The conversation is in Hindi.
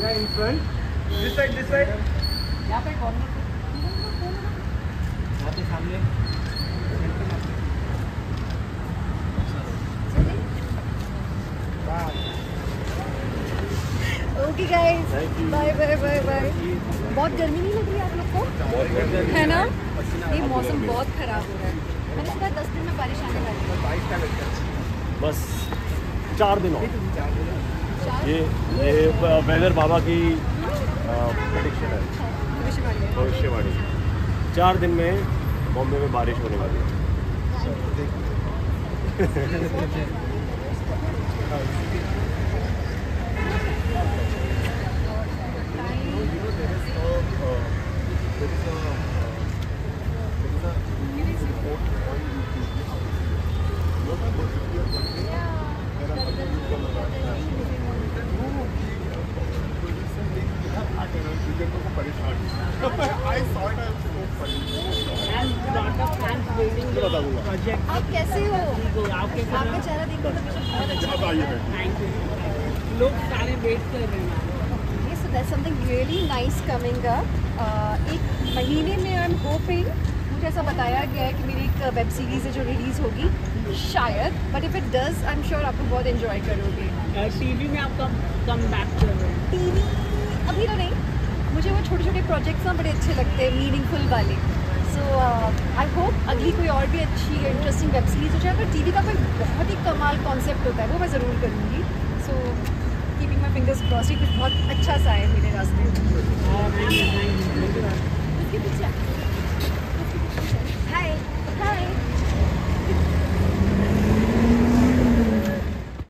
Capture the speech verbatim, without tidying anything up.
Yeah, in front. This side, this side. यहाँ पे कॉर्नर पे यहाँ पे सामने. Okay guys, bye bye bye bye. बहुत गर्मी नहीं लग रही आप लोग को? है ना? ये मौसम बहुत खराब हो रहा है. मैंने सुना दस दिन में बारिश आने वाली है. बस चार दिन और. ये ये वेदर बाबा की प्रेडिक्शन है, भविष्यवाणी. चार दिन में बॉम्बे में बारिश होने वाली है. आप कैसे हो? आपका चेहरा देखकर तो मुझे बहुत अच्छा लगा. लोग सारे वेट कर रहे हैं. So there's something really nice coming up. Uh, एक महीने में I'm hoping, मुझे ऐसा बताया गया है कि मेरी एक वेब सीरीज़ है जो रिलीज़ होगी शायद. But if it does I am sure आप लोग बहुत एंजॉय करोगे. टीवी में आप कम कम बैक कर रहे हैं? टीवी अभी तो नहीं. मुझे वो छोटे छोटे प्रोजेक्ट्स ना बड़े अच्छे लगते हैं, मीनिंगफुल वाले. सो आई होप अगली कोई और भी अच्छी इंटरेस्टिंग वेब सीरीज़ हो जाए. अगर टीवी का कोई बहुत ही कमाल कॉन्सेप्ट होता है वो मैं ज़रूर करूँगी. So keeping my fingers crossed, कुछ बहुत अच्छा सा है मेरे रास्ते. और